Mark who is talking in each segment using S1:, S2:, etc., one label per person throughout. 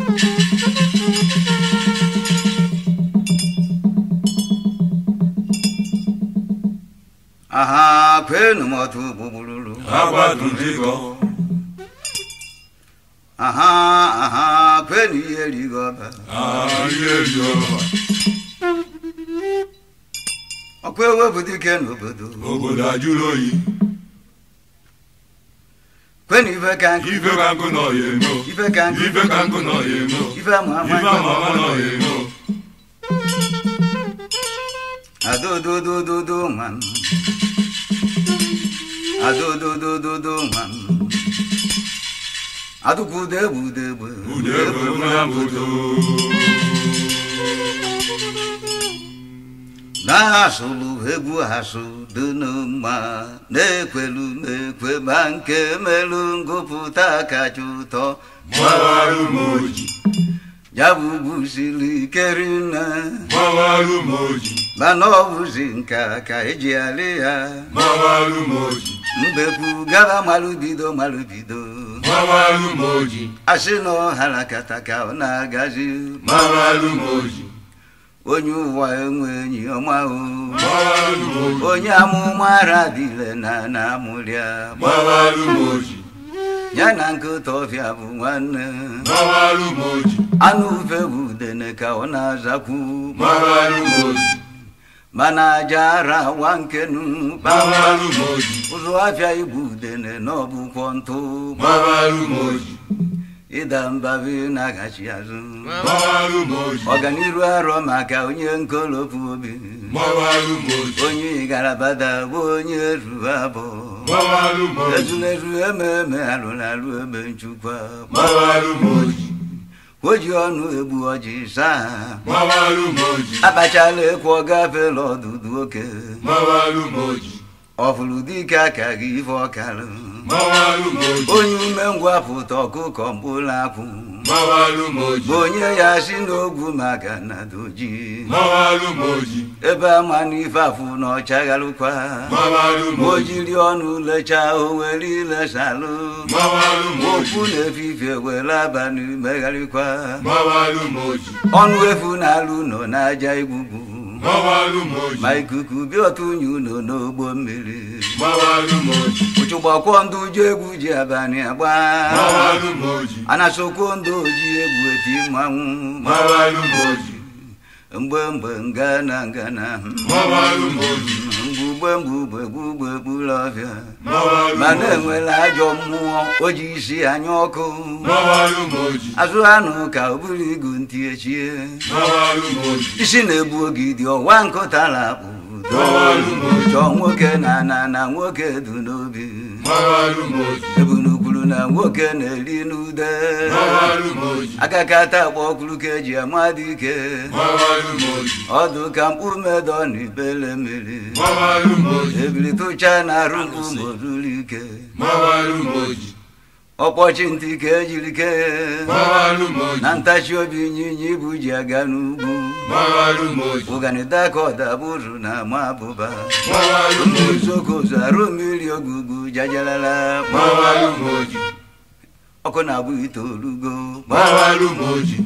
S1: Aha, kwenu motu bubululu.
S2: Abadundigo.
S1: Aha, kwenu yeligo.
S2: Yeligo.
S1: Okwewe budike n'obodo.
S2: Obodo ajụloyi.
S1: Kwenu ife kanku.
S2: Ife kanku nọ yemo.
S1: Ife kanku.
S2: Ife kanku nọ yemo.
S1: Ife mama
S2: nọ yemo.
S1: Ado man. Ado man. Ado bude.
S2: Bude na budo.
S1: Na sulu hegu hasu dunuma nekwe banke melungu puta kachuto
S2: Mawalu moji.
S1: Jabubu sili kerina
S2: Mawalu moji.
S1: Banobu zinka ka ejialia
S2: Mawalu moji.
S1: Mbepu gaba malubido
S2: Mawalu moji.
S1: Asino halakata ka onagazi
S2: Mawalu moji.
S1: Onye ụwa enwenyi ọma o
S2: Mawalu moji.
S1: onye amụma radile na amụrịa
S2: Mawalu moji.
S1: ya na nkịta ọfịa bụ nwanne
S2: Mawalu moji.
S1: anụ ufe bụ udene ka ọ na-azakwu
S2: Mawalu moji.
S1: mana aja ara wa nkenu
S2: Mawalu moji.
S1: ụzụ afịa igbu udene na ọbụkwọ ntụ
S2: Mawalu moji.
S1: ịda mbabi na-agachi azụ
S2: Mawalu moji.
S1: ọganiru arọ maka onye nkolopu obi
S2: Mawalu moji.
S1: onye garabada bụ onye ruru abụọ
S2: Mawalu moji.
S1: ezulezu ememe alụlalụ ebe nchukwa
S2: Mawalu moji.
S1: oji ọnụ egbu ọjị saa
S2: Mawalu moji.
S1: akpachala ekwe ọ gafela ọdụdụ oke
S2: Mawalu moji.
S1: ọfụrụ dike aka gị ife ọkalụ
S2: Mawalu moji.
S1: onye umengwụ apụta ọkụkọ mkpụrụ akwụ
S2: Mawalu moji.
S1: bụ onye ya si n'ogwu maka na doji
S2: Mawalu moji.
S1: ebe ama n'ife afụ na ọchaghalụkwa
S2: Mawalu
S1: o
S2: moji.
S1: jiri ọnụ lechaa o were ilesalụ
S2: Mawalu moji.
S1: okwu na-efife were abalị megharịkwa
S2: Mawalu moji.
S1: ọnụ efu na-alụ nọ n'aja igbugbu
S2: Mawalu moji.
S1: ma ikuku bịa ọtụnye ụlọ n'ogbo mmiri
S2: Mawalu moji.
S1: ụchụgbakwọ ndụ ji egwu ji abalị agba
S2: Mawalu moji.
S1: anasokwo ndụ ji egwu eti mmanwụ
S2: Mawalu moji.
S1: mgbe ngana
S2: Mawalu moji.
S1: mgbugbe gburu ọbịa
S2: Mawalu
S1: mana
S2: moji.
S1: enwere ajọ mmụọ o ji isi anya ọkụ
S2: Mawalu moji.
S1: azụ anụ ka o buru igu ntị echie
S2: Mawalu moji.
S1: isi na-egbu ogidi ọwa nkụtara akpụ
S2: Mawalu moji.
S1: chọọ nwoke na nwoke du n'obi
S2: Mawalu moji.
S1: ebunukwuru na nwoke na-eri n'ude
S2: Mawalu moji.
S1: akakata akpọ ọkụrụ ka eji amadị ike
S2: Mawalu moji.
S1: ọdụ ka mkpu medọ na ibele mmiri
S2: Mawalu moji.
S1: ebili tụcha na arụ mkpu ma o ruru ike
S2: Mawalu moji.
S1: ọkpọchi ntị ka ejiri kee
S2: Mawalu moji.
S1: na ntachi obi ịnyịnya ibu ji aga n'ugwu
S2: Mawalu moji.
S1: ụganida ka ọdabụrụ na ama abụba
S2: Mawalu moji.
S1: nzokozu arụ mmiri ogugu jajalala
S2: Mawalu moji.
S1: ọkụ na-abụ itoolugo
S2: Mawalu moji.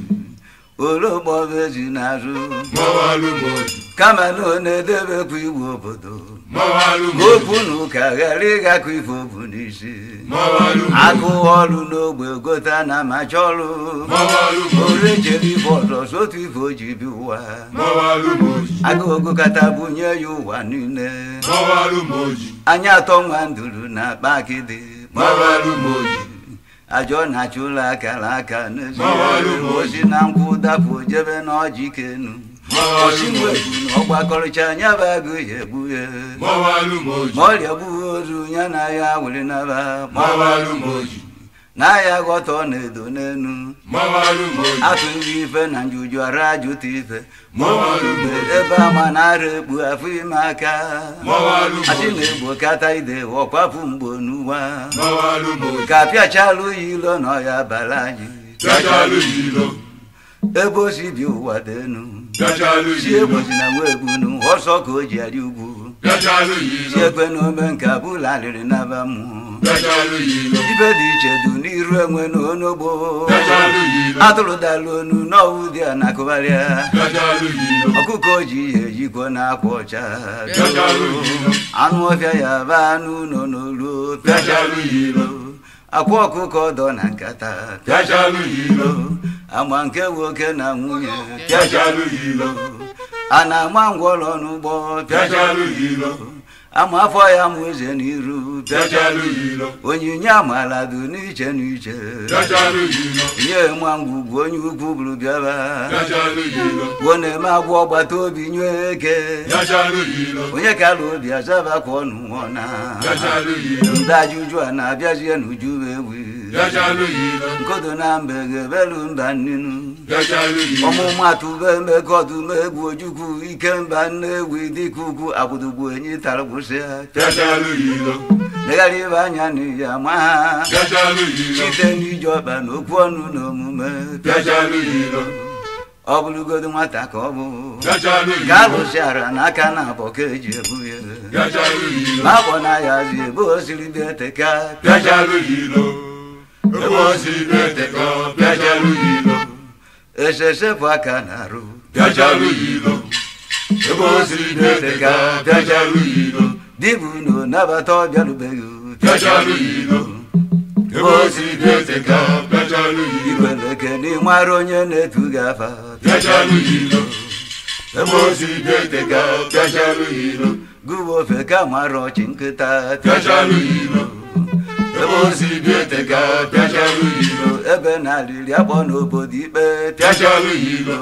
S1: ologbo ezi n'azụ
S2: Mawalu moji.
S1: kama na ọ na-edebekwa iwu obodo
S2: Mawalu
S1: ka
S2: moji.
S1: okwu na ụka ghara ịgakọ ife obu n'isi
S2: Mawalu moji.
S1: agụ ọrụ n'ogbe gota na amacha ọrụ
S2: Mawalu moji.
S1: orejere ife ọzọ sotu ife o ji bi ụwa
S2: Mawalu moji.
S1: agụ ogokata bunye ya ụwa niile
S2: Mawalu moji.
S1: anya atọ nwa nduru na akpa akịdị
S2: Mawalu moji.
S1: ajọ na-achụ ụlọ akara aka n'ezi
S2: Mawalu moji.
S1: osi na nkwụ dapụ jebe n'ọjị kenu
S2: Mawalu
S1: osi
S2: moji.
S1: nwebu na ọgbakọrịcha anya bụ agụ ya egbu ya
S2: Mawalu moji.
S1: ma ọrịa gbughị ozu ya na ya were naba
S2: Mawalu moji.
S1: na ya ghọta ọ na-edo n'enu
S2: Mawalu moji.
S1: atụ nri ife na njuju ara ajụta ife
S2: Mawalu moji.
S1: ebe ama na-ara ekpu afọ ime aka
S2: Mawalu
S1: asị
S2: moji.
S1: na-egbo kata ide ọkwapụ mgbo n'ụwa
S2: Mawalu moji.
S1: ka pịachalụ ya ilo na ọya bara anyị
S2: Jajalu yilo.
S1: ebe o si bi ụwa dị enu
S2: Jajalu
S1: si
S2: yilo.
S1: egbozi na nwa ebunu ọsọ ka o ji arị ugwu
S2: Piachalu yilo.
S1: Siekwe n'ome nka bulaliri n'abamu.
S2: Piachalu yilo.
S1: Ibe dị iche du n'iru enwe n'onogbo.
S2: Piachalu yilo.
S1: Atụrụ dalụ onu n'ọwụ dị a na-akụgharịa.
S2: Piachalu yilo.
S1: Ọkụkọ ji ihe ejikwa n'akwa ọcha.
S2: Piachalu yilo.
S1: Anụ ọfịa ya ba anụ nọ n'olu.
S2: Piachalu yilo.
S1: Akwa ọkụkọ dọ na nkata.
S2: Piachalu yilo.
S1: Ama nke nwoke na nwunye.
S2: Piachalu yilo.
S1: A na-ama ngwọrọ n'ụgbọ.
S2: Piachalu yilo.
S1: Ama afọ ya mụ eze n'iru.
S2: Piachalu yilo.
S1: Onyinye amala dị n'iche n'iche.
S2: Piachalu yilo.
S1: Nye nwa ngwugwu onye ukwu bụrụ bịaba.
S2: Piachalu yilo.
S1: Gwo na-eme agwọ ọgbata obi nye eke.
S2: Piachalu yilo.
S1: Onye kala obi azabakwa ọnụ nwọna.
S2: Piachalu yilo.
S1: Ndị ajụjụ a na-abịazie n'uju ewi.
S2: Piachalu yilo.
S1: Nkodo na mbe ga-ebelu mba nnenu.
S2: Piachalu yilo.
S1: Ọmụmatụ be mmekọdụ megwu ojukwu ike mba nnewi dịka ugwu abụdugbu enyi tara gwụsịa.
S2: Piachalu yilo.
S1: Legharị ibe anya n'iyi ama ha.
S2: Piachalu yilo.
S1: Site n'iji ọkpa na okwu ọnụ na omume.
S2: Piachalu yilo.
S1: Ọ bụrụgodu nwata ka ọ bụ.
S2: Piachalu yilo.
S1: Ka alụsịara n'aka na abọ ka eji ebu ya.
S2: Piachalu yilo.
S1: Ma akpọ na ya zi ebe o siri bịa teka.
S2: Piachalu yilo. Ebe o siri bịa teka. Piachalu yilo.
S1: Esesepụ aka na-arụ.
S2: Piachalu yilo. Ebe o siri bịa teka. Piachalu yilo.
S1: Dibu no nabata ọbịarubeghị.
S2: Piachalu yilo. Ebe o siri bịa teka. Piachalu yilo.
S1: Ikweleke n'ịmara onye na-etu gị afa.
S2: Piachalu yilo. Ebe o siri bịa teka. Piachalu yilo.
S1: Gụwa ofe ka mara ọchị nkịta.
S2: Piachalu yilo. Ebe o siri bịa teka. Piachalu yilo.
S1: Ebe na-alịrị akpọ n'obodo ikpe.
S2: Piachalu yilo.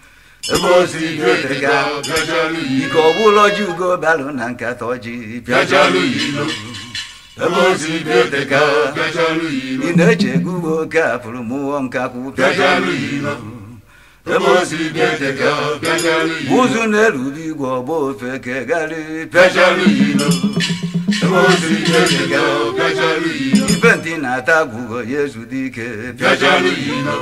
S2: Ebe o siri bịa teka. Piachalu yilo.
S1: Ike ọbụla ji ugo balụ na nkata ọjị.
S2: Piachalu yilo. Ebe o siri bịa teka. Piachalu yilo.
S1: Ị na-eche gụwa oke afụrụ mụọ nkakwu.
S2: Piachalu yilo. Ebe o siri bịa teka. Piachalu yilo.
S1: Ụzụ na-erube igwe ọgba ofe kegharị.
S2: Piachalu yilo. Ebe o siri bịa teka. Piachalu yilo.
S1: Ife ntị na-ata agwụgọ ya ezudo ike.
S2: Piachalu yilo.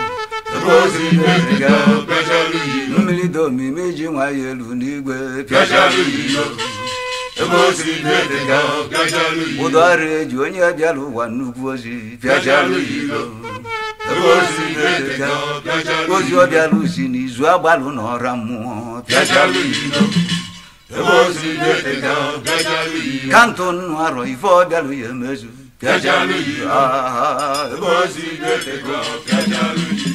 S2: Ebe o siri bịa teka. Piachalu yilo.
S1: Mmiri dị omimi ji nwa ya elu n'igwe.
S2: Piachalu yilo. Ebe o siri bịa teka. Piachalu yilo.
S1: Ụdọ ọrụ eji onye bịara ụwa nnukwu ozi.
S2: Piachalu yilo. Ebe o siri bịa teka. Piachalu
S1: Ozi
S2: yilo.
S1: ọ bịara usi n'izu agbalụ n'ọra mmụọ.
S2: Piachalu yilo. Ebe o siri bịa teka. Piachalu yilo.
S1: Ka ntụ nnụ arọ ife ọ bịara ya emezu.
S2: Piachalu yilo.
S1: Ah,
S2: Ebe o siri bịa teka. Piachalu yilo.